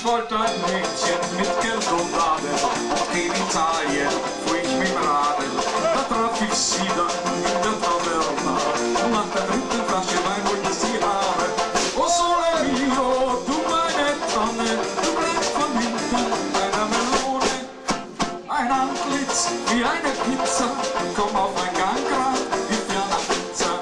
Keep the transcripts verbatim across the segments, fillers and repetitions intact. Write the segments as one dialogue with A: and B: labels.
A: Ich wollte ein Mädchen mit Geld und Laden, und in Italien fuhr ich mit dem Raden. Da traf ich sie dann in der Taverna, und nach der dritten Flasche Wein wollte ich sie haben. Oh Sole mio, du meine Tonne, du brennst von hinten einer Melone. Ein Antlitz wie eine Pizza, komm auf ein Gangrad, gib mir eine Pizza.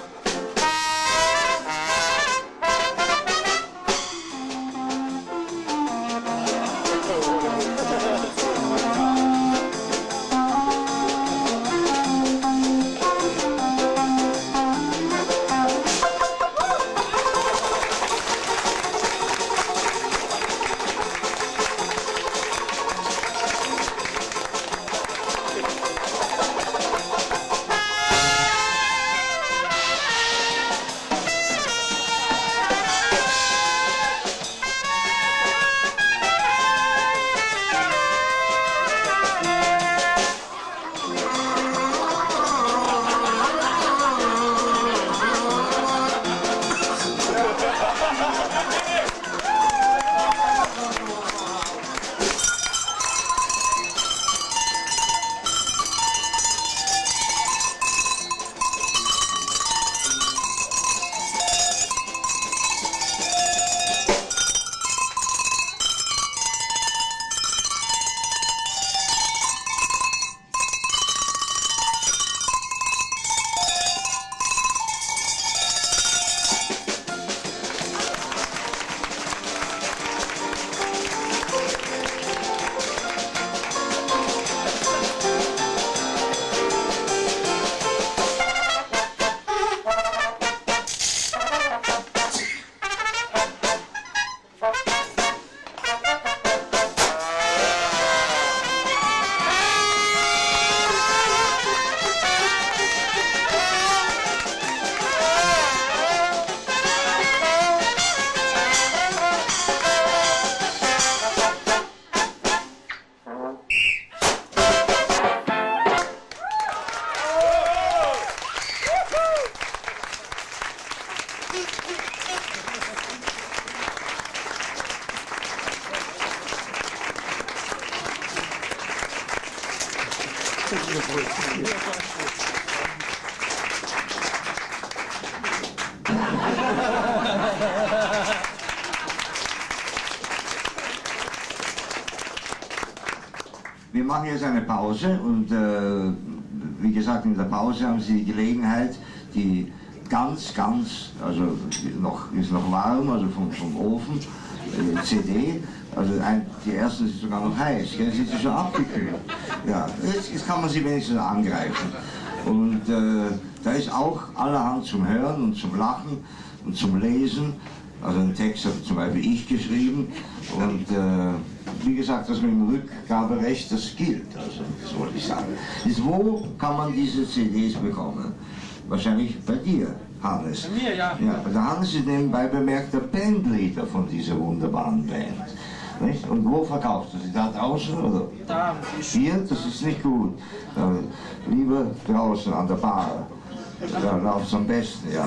B: Wir machen jetzt eine Pause und äh, wie gesagt, in der Pause haben Sie die Gelegenheit, die ganz, ganz, also noch, ist noch warm, also vom, vom Ofen, äh, C D, also ein, die erste ist sogar noch heiß, gell? Sie ist schon abgekühlt. Ja, jetzt, jetzt kann man sie wenigstens angreifen. Und äh, da ist auch allerhand zum Hören und zum Lachen und zum Lesen. Also einen Text habe zum Beispiel ich geschrieben und äh, wie gesagt, das mit dem Rückgaberecht, das gilt, also das wollte ich sagen. Jetzt, wo kann man diese C Ds bekommen? Wahrscheinlich bei dir, Hannes.
C: Bei mir, ja.
B: Ja, der Hannes ist nebenbei bemerkt der Bandleader von dieser wunderbaren Band. Nicht? Und wo verkaufst du sie? Da draußen oder?
C: Da.
B: Hier? Das ist nicht gut. Ja, lieber draußen an der Bar. Da läuft es am besten, ja.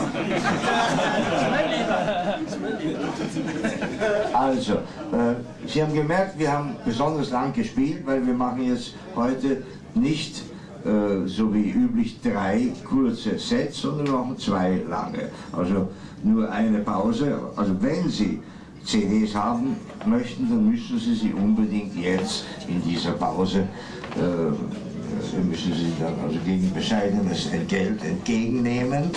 B: Also, äh, Sie haben gemerkt, wir haben besonders lang gespielt, weil wir machen jetzt heute nicht äh, so wie üblich drei kurze Sets, sondern wir machen zwei lange. Also nur eine Pause. Also wenn Sie C Ds haben möchten, dann müssen Sie sie unbedingt jetzt in dieser Pause äh, wir müssen sie dann also gegen bescheidenes Entgelt entgegennehmen.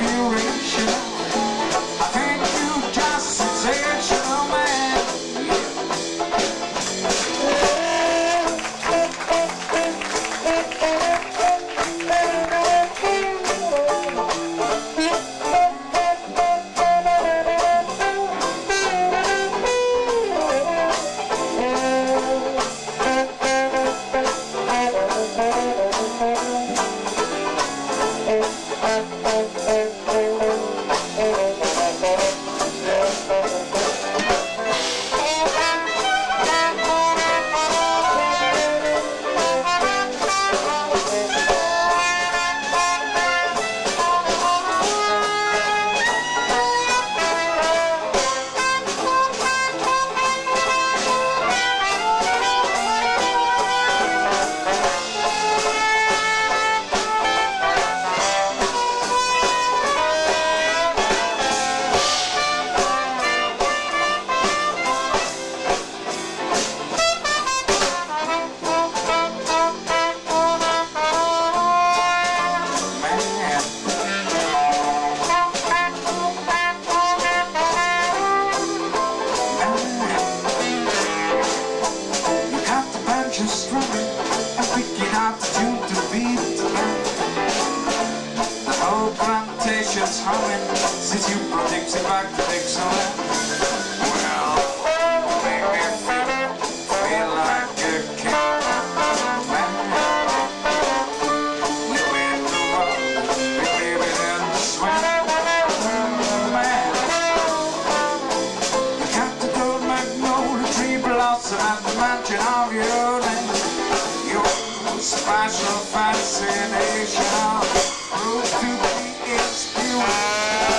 A: mention of your name. Your special fascination proved to be its beauty.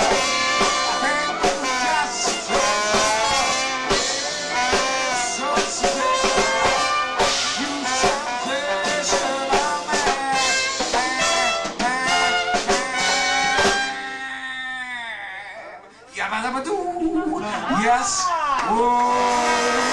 A: Yes. Whoa.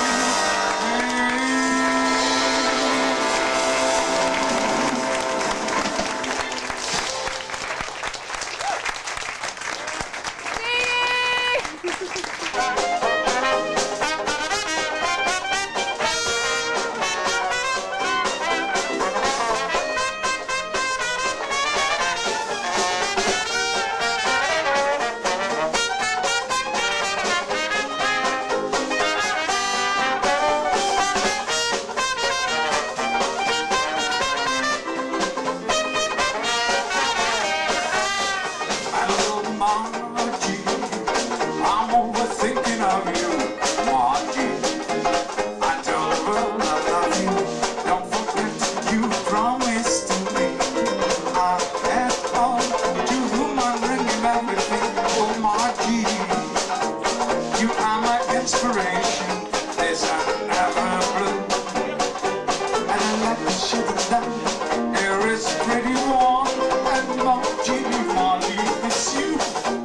A: I'm overthinking of you, Margie. I tell the world I love you. Don't forget you promised to me. I had all to whom I'm bringing everything. Oh, Margie, you are my inspiration. There's a never blue. And I like to shoot it down. There is pretty warm. And Margie, Margie, it's you.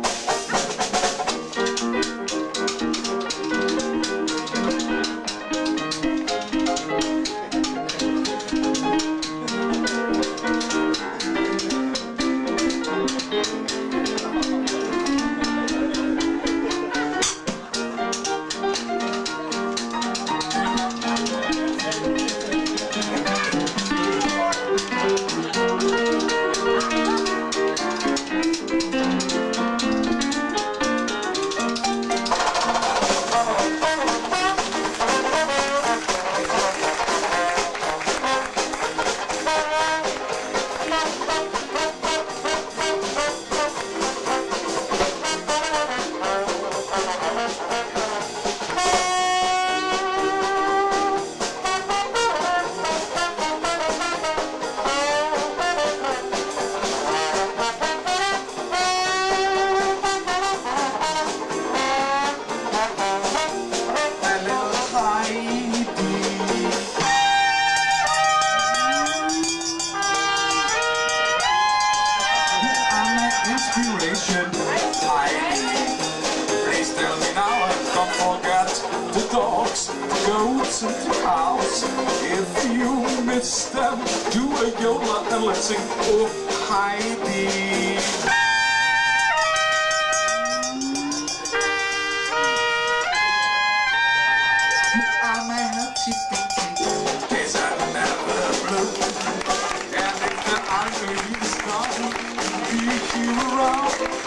A: Inspiration, Heidi. Please tell me now and don't forget the dogs, the goats and the cows. If you miss them, do a yola and let's sing Oh Heidi. You are my healthy thinking, days are never blue. And if the ugly is gone, be you around.